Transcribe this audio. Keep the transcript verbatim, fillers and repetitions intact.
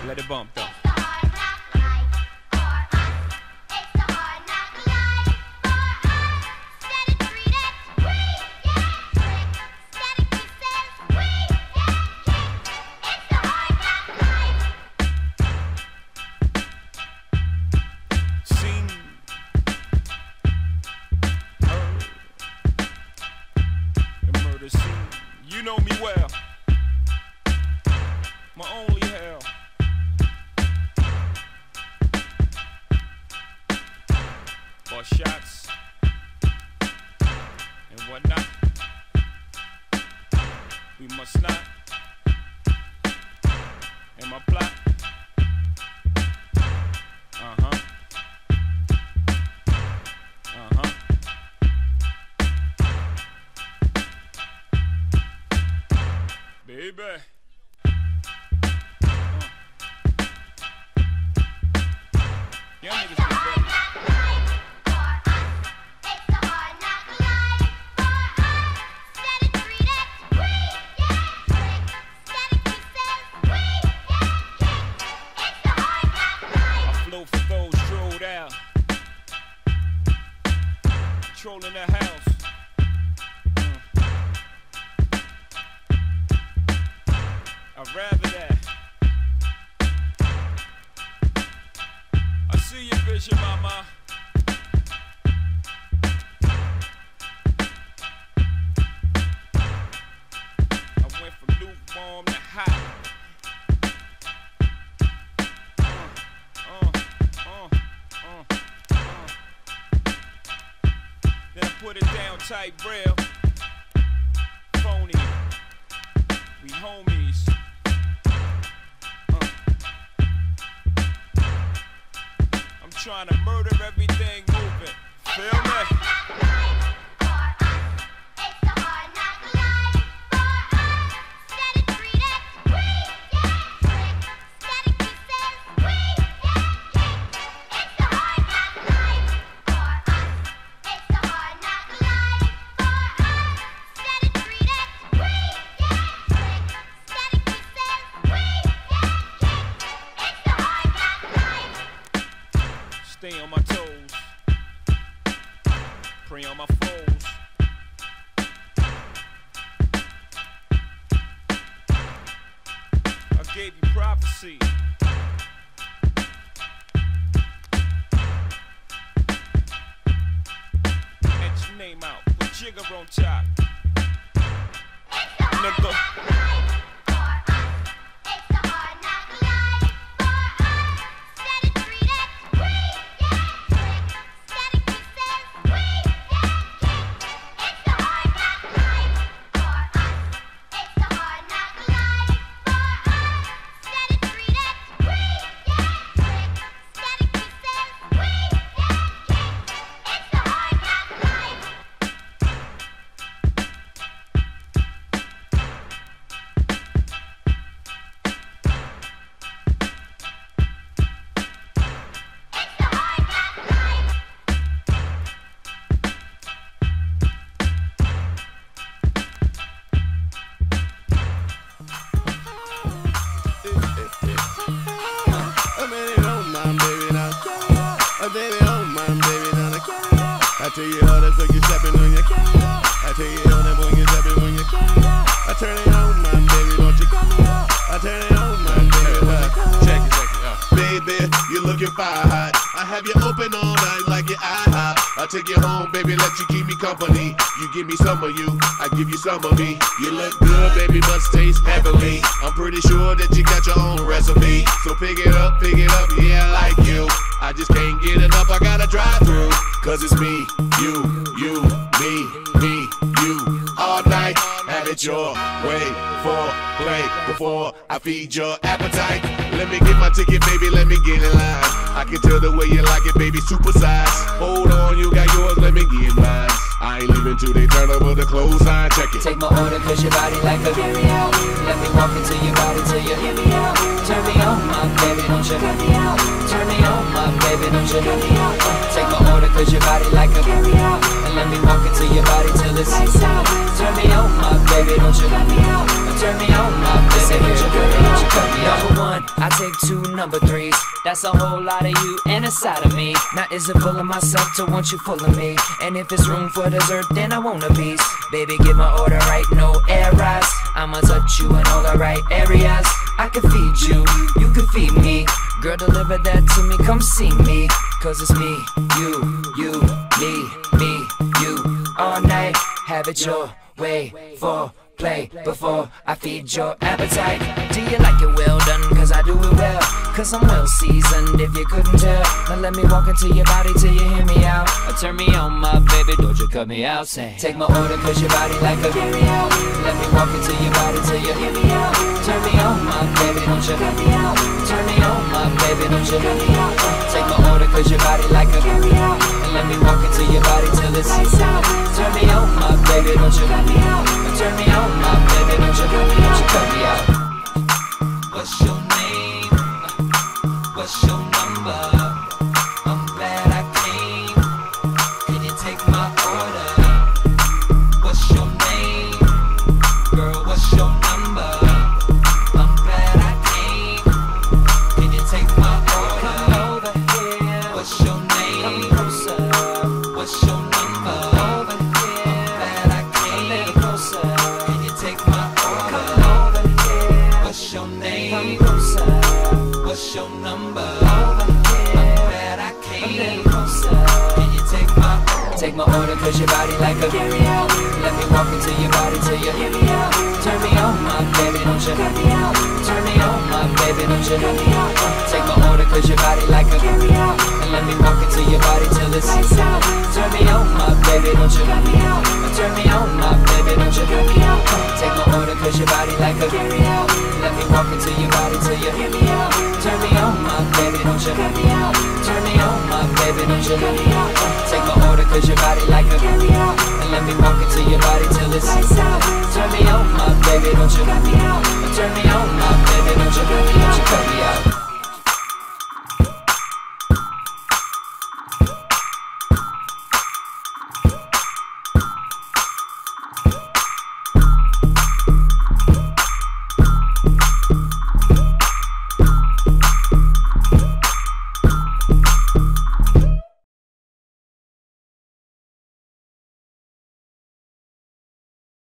Let it bump though. You know me well, my only hell. Or shots and whatnot. We must not. And my plot. Uh-huh. Uh-huh. Baby. Uh. Y'all niggas be ready. I flow for those strolled out, controlling the house. I'd rather that. I see your vision, mama. I went from lukewarm to hot. Uh, uh, uh, uh, uh. Then I put it down tight, real. Phony. We homies. Trying to murder everything moving. Feel me? Stay on my toes, prey on my foes. I gave you prophecy. Get your name out with Jigger on top. Nigga. I tell you how that's like you stepping on your cat. I tell you how that when you stepping on your cat. I turn it on, my baby, don't you come out. I turn it on, my baby, when you come out. Check it, check it, uh. Baby, you're looking fire hot. I have you open all night like your IHOP. I take you home, baby, let you keep me company. You give me some of you, I give you some of me. You look good, baby, must taste heavenly. I'm pretty sure that you got your own recipe. So pick it up, pick it up, yeah, I like you. I just can't get enough, I gotta drive through. Cause it's me, you, you, me, me, you. All night, have it your way for play before I feed your appetite. Let me get my ticket, baby, let me get in line. I can tell the way you like it, baby, super size. Hold on, you got yours, let me get mine. I ain't leaving till they turn over the clothesline, check it. Take my order cause your body like a carry out. Let me walk into your body till you hear me out. Turn me on, my baby, don't you cut me out. Turn me on, my baby, don't you cut me out. Take my order cause your body like a carry out. And let me walk into your body till it's lights out. Turn me on, my baby, don't you cut me out. Turn me on, my baby, don't you cut me out. Don't you cut me out. Number one, I take two number threes. That's a whole lot of you and a side of me. Now is it full of myself to want you full of me? And if it's room for dessert, then I want a piece. Baby, get my order right, no errors. I'ma touch you in all the right areas. I can feed you, you can feed me. Girl, deliver that to me, come see me. Cause it's me, you, you, me, me, you. All night, have it your way. For play before I feed your appetite. Do you like it well done? Cause I do it well. Cause I'm well seasoned if you couldn't tell. Now let me walk into your body till you hear me out. Or turn me on, my baby, don't you cut me out. Say, take my order cause your body like a carry out. Let me walk into your body till you hear me out. Turn me on, my baby, don't you cut me out. Turn me on, my baby, don't you cut me out. Take my order cause your body like a carry out. And let me walk into your body till it's lights out. Turn me on, my baby, don't you cut me out. Turn me on, my baby, don't you cut me out. You cut me out. What's your name? What's your number? I'm glad I came. Can you take my order? What's your name? Girl, what's your number? I'm glad I came. Can you take my order? Come over here. What's your name? Come closer. What's your number? Over here. I'm glad I came. A little closer. Can you take my order? Come over here. What's your name? Come closer. What's your number? Over here. I'm glad I came. A little closer. Can you take my order? Take my order cause your body like a carry out. Let me walk into your body till you hear me out. Turn me on, my baby, don't you cut me out. Turn me on, my baby, don't you cut me out. Take my order cause your body like a carry out. And let me walk into your body till it's lights out. Turn me on, my baby, don't you cut me out. Turn me on, my baby, don't you cut me out. Take my order cause your body like a carry out. Let me walk into your body till you hear me out. Turn me on, my baby, don't you cut me out. Turn me on, my baby, don't you cut me out. Take my order cause your body like a carry out. And let me walk into your body till it's lights out. Turn me on,